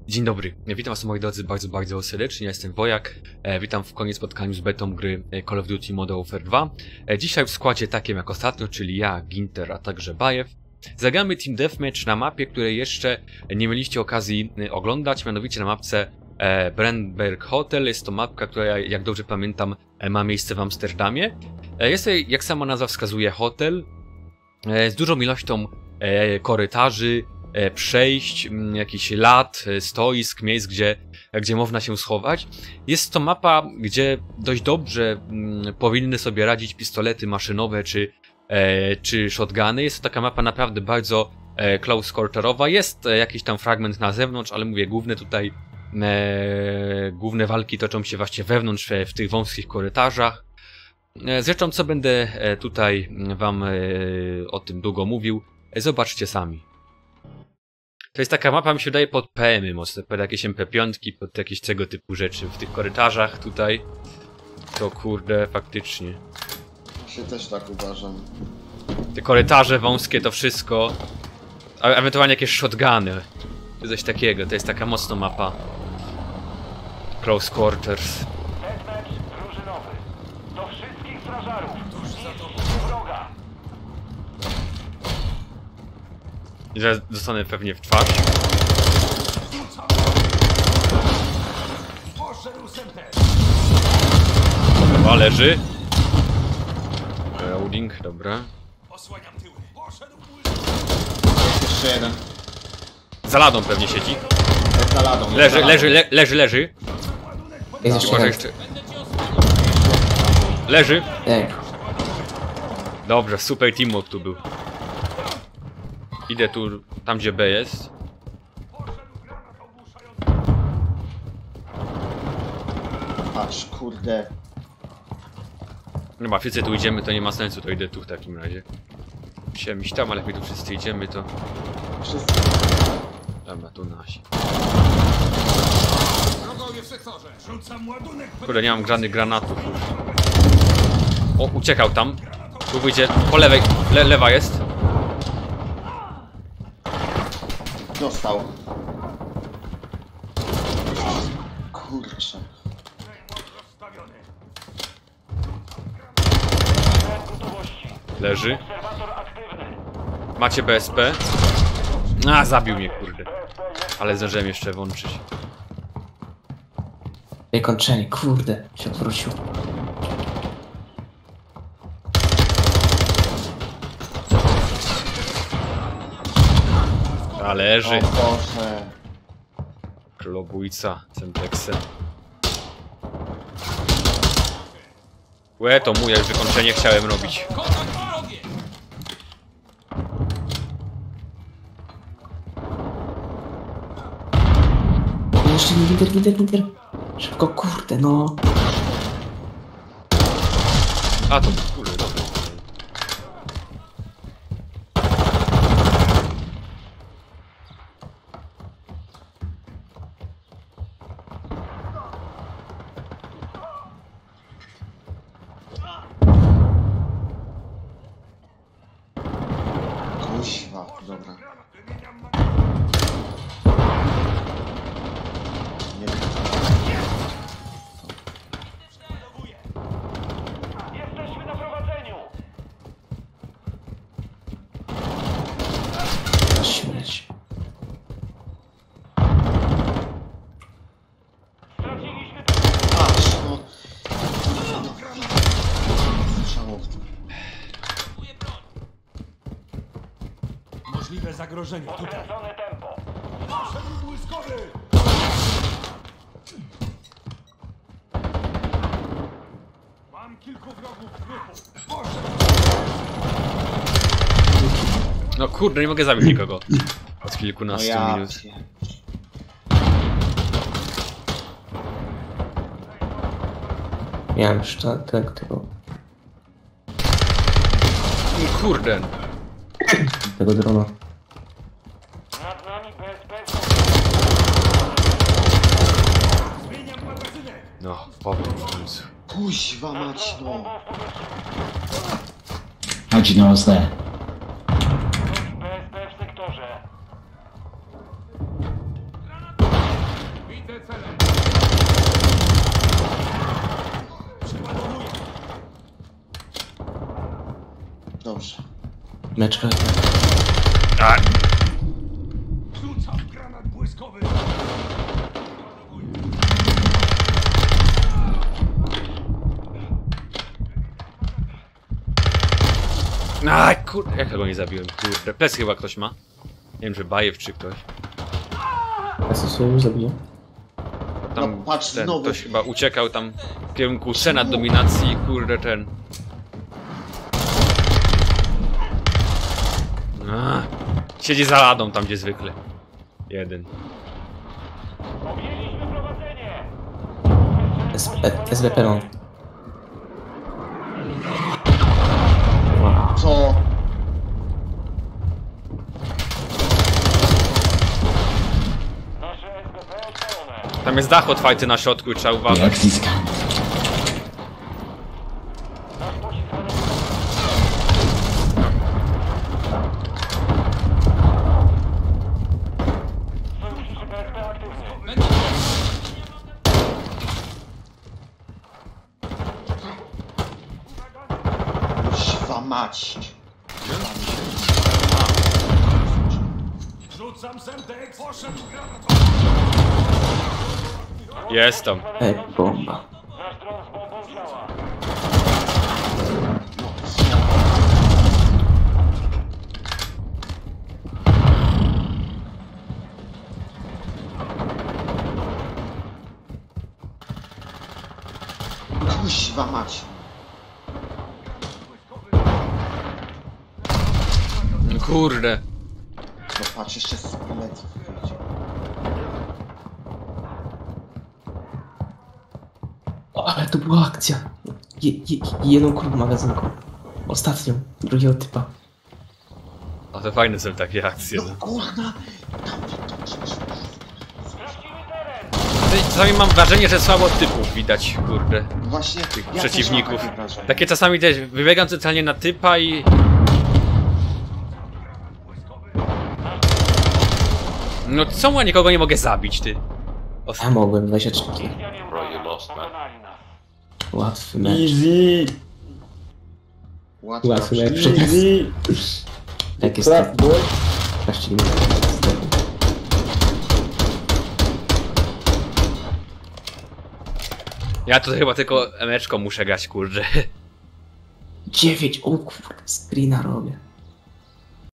Dzień dobry, witam was moi drodzy bardzo serdecznie, ja jestem Wojak, witam w koniec spotkaniu z betą gry Call of Duty Modern Warfare 2. Dzisiaj w składzie takim jak ostatnio, czyli ja, Ginter, a także Bajew. Zagramy Team Deathmatch na mapie, której jeszcze nie mieliście okazji oglądać, mianowicie na mapce Brandberg Hotel. Jest to mapka, która, jak dobrze pamiętam, ma miejsce w Amsterdamie. Jest to, jak sama nazwa wskazuje, hotel z dużą ilością korytarzy, przejść, jakichś lat, stoisk, miejsc, gdzie można się schować. Jest to mapa, gdzie dość dobrze powinny sobie radzić pistolety maszynowe czy shotguny. Jest to taka mapa naprawdę bardzo close quarterowa. Jest jakiś tam fragment na zewnątrz, ale mówię, główne walki toczą się właśnie wewnątrz, w tych wąskich korytarzach. Zresztą co będę tutaj wam o tym długo mówił, zobaczcie sami. To jest taka mapa, mi się wydaje, pod PM-y mocno, pod jakieś MP5, pod jakieś tego typu rzeczy. W tych korytarzach tutaj, to kurde, faktycznie. Się też tak uważam. Te korytarze wąskie, to wszystko. A ewentualnie jakieś shotguny. Czy coś takiego, to jest taka mocno mapa. Close quarters. Deathmatch drużynowy. Do wszystkich strażarów. Zniszczcie wroga. I zaraz dostanę pewnie w twarz. Dobra, leży. Loading, dobra. Jeszcze jeden. Za ladą pewnie siedzi. Za ladą. Leży. Jest Chyba, że jeszcze jeszcze... Leży. jeden. Dobrze, super teamwork tu był. Idę tu, tam gdzie B jest. Patrz, kurde. No wszyscy tu idziemy, to nie ma sensu, to idę tu w takim razie. Musiałem iść tam, ale jak my tu wszyscy idziemy, to... Wszyscy. Dobra, tu nasi. Kurde, nie mam żadnych granatów już. O, uciekał tam. Tu wyjdzie, po lewej, lewa jest. Dostał. Kurczę. Leży. Obserwator aktywny. Macie BSP? A, zabił mnie, kurde. Ale zdążyłem jeszcze włączyć. Wykończenie, kurde, się odwrócił. A, leży. O Boże. Królobójca, Centexem. Łe, to mój, jak wykończenie chciałem robić. Jeszcze nie lider. Szybko, kurde, no. A, to kurde, dobra. Kuźwa, dobra. Nie wiem. Jesteśmy na prowadzeniu. Śmieć. Straciliśmy Patrz, no. Strzałów. Możliwe zagrożenie tutaj. potwierdzone tempo. Błyskowy! Mam kilku wrogów w ruchu. No kurde, nie mogę zabić nikogo. Od No kilkunastu ja. minut. Miałem już tego Kurde. drona. Nad nami BSP. Zmieniam magazynek. No, powiem w końcu. Kuźwa mać, no. How'd you know I was there? BSP w sektorze. Widzę cele. Przeładowuję. Dobrze. Meczka. A, Rzucam granat błyskowy. kurde, jak ja go nie zabiłem, kurde. Plecy chyba ktoś ma. Nie wiem, że Bajew czy ktoś. A co sobie już zabiję? Tam No, patrz, ten, znowu. ktoś chyba uciekał tam w kierunku Senat dominacji, kurde ten. Siedzi za ladą tam gdzie zwykle. Jeden. Objęliśmy prowadzenie. SBP mam. Co? Nasze SBP odpalone. Tam jest dach otwarty na środku i trzeba uważać. Nasz pocisk Sojuszniczy BSP aktywny. Kuźwa mać. Rzucam Semtex. Poszedł granat. Jest tam. Bomba. Nasz dron z bombą działa. Kuźwa mać. Kurde. No patrz, jeszcze z pleców wyjdzie. O, ale to była akcja. Jedną kurwę magazynką. Ostatnią. Drugiego typa. A to fajne są takie akcje. No No. kurna. Sprawdzimy teren. Czasami mam wrażenie, że słabo typów widać, kurde. Właśnie Tych ja też przeciwników. mam takie wrażenie. Takie czasami też wybiegam centralnie na typa i... No czemu ja nikogo nie mogę zabić, ty? Ja mogłem 23. Christianie uwaga, pokonali nas. Łatwy mecz. Łatwy mecz. Jak jest to? Wreszcie nie Ja to chyba tylko emeczką muszę grać, kurde. 9, o kurde, screena robię.